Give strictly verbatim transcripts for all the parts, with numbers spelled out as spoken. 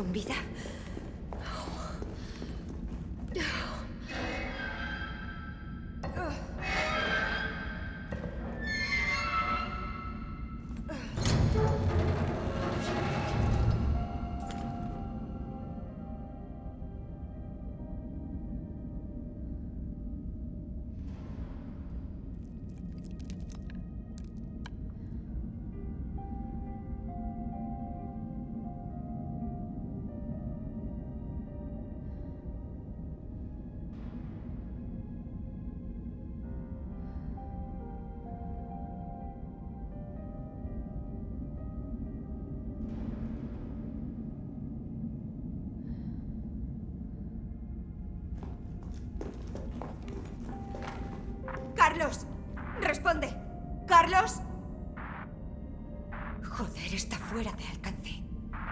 con vida? ¡Carlos! ¡Responde! ¡Carlos! Joder, está fuera de alcance.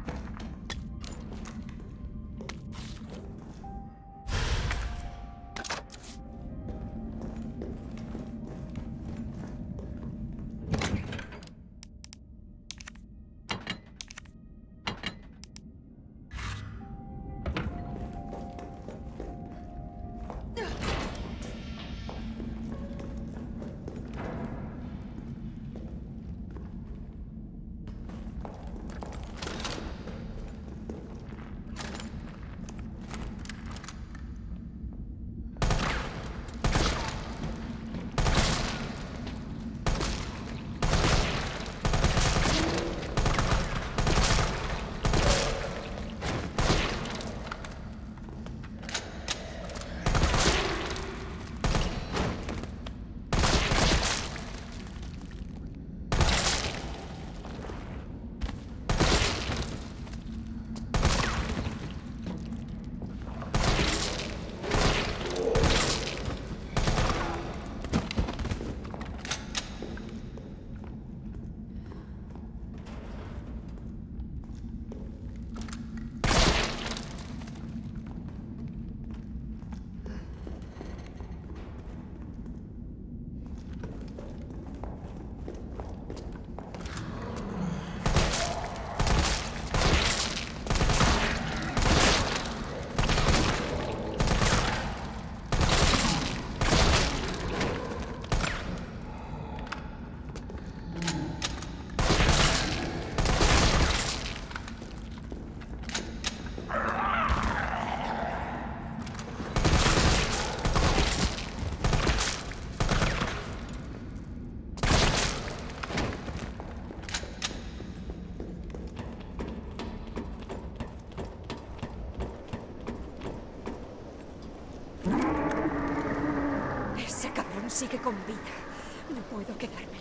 Sigue con vida. No puedo quedarme.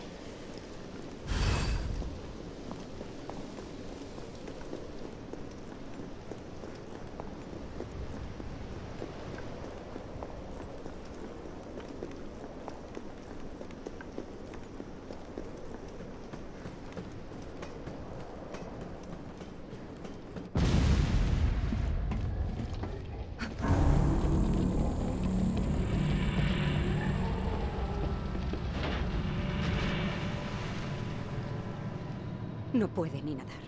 No puede ni nadar.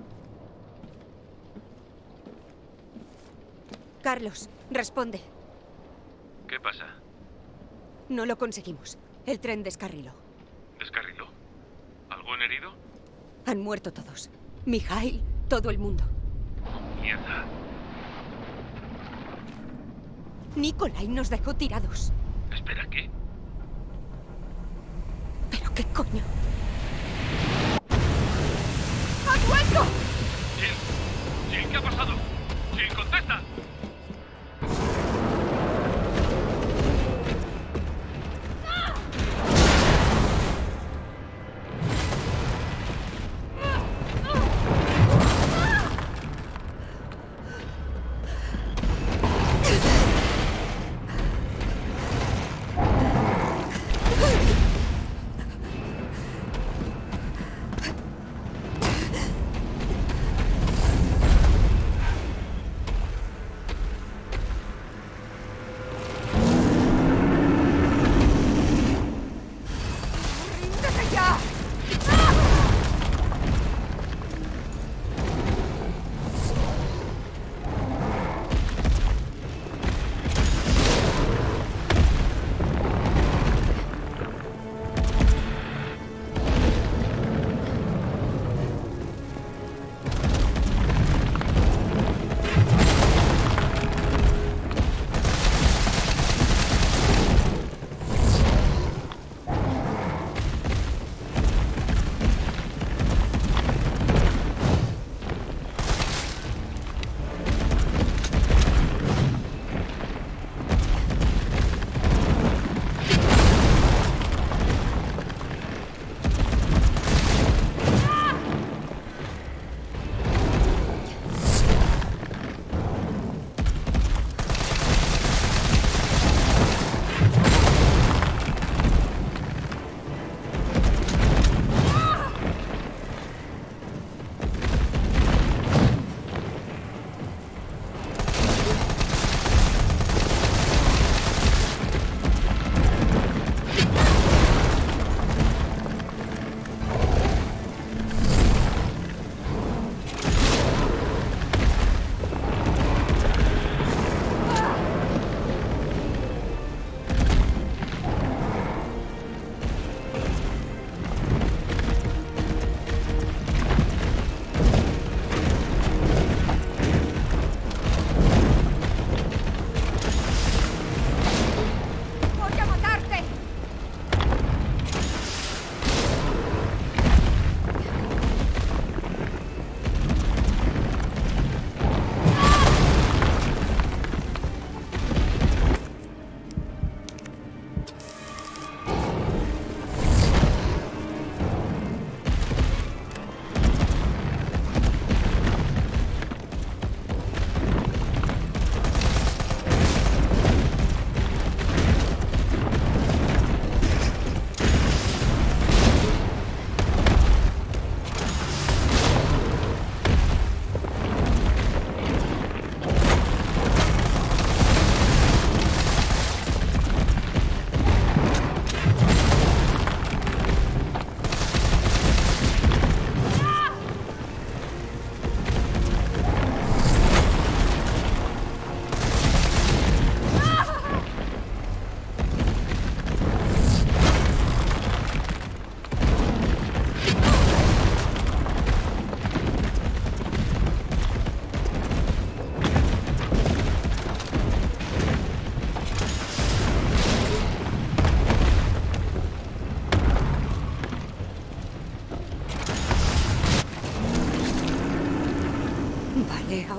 Carlos, responde. ¿Qué pasa? No lo conseguimos. El tren descarriló. ¿Descarriló? ¿Algún herido? Han muerto todos. Mikhail, todo el mundo. Mierda. Nikolai nos dejó tirados. Espera, ¿qué? ¿Pero qué coño? ¡Has vuelto! Jill, Jill, ¿qué ha pasado? Jill, contesta.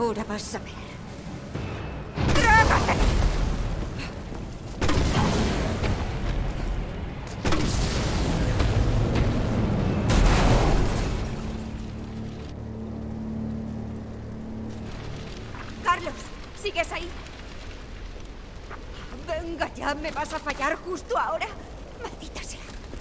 Ahora vas a ver. ¡Trágate! Carlos, ¿sigues ahí? Venga ya, ¿me vas a fallar justo ahora? Maldita sea.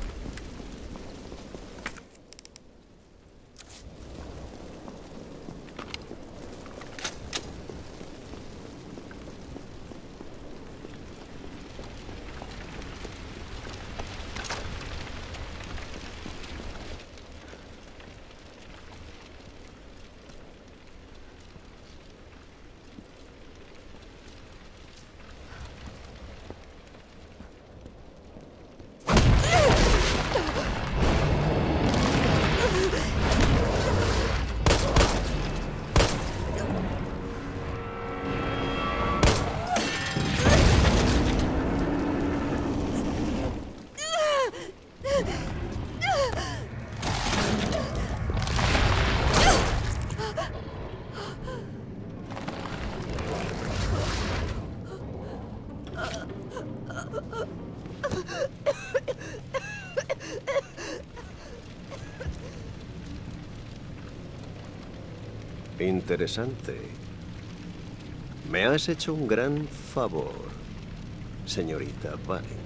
Interesante. Me has hecho un gran favor, señorita Valentine.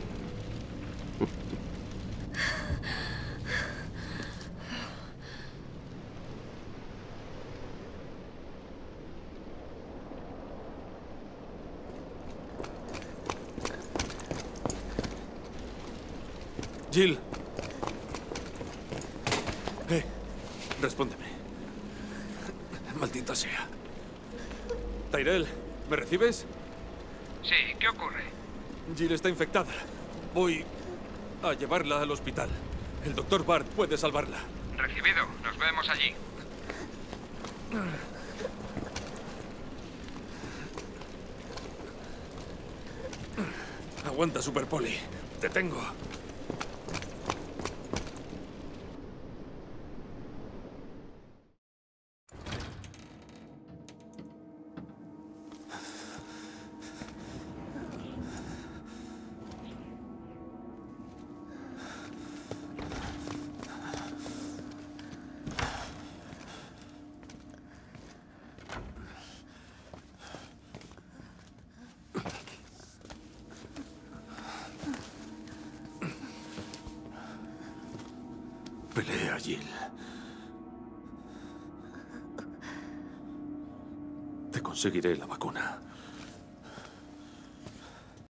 Jill. Eh, respóndeme. Maldita sea. Tyrell, ¿me recibes? Sí, ¿qué ocurre? Jill está infectada. Voy a llevarla al hospital. El doctor Bard puede salvarla. Recibido. Nos vemos allí. Aguanta, Super Poli. Te tengo. Pelea, Jill. Te conseguiré la vacuna.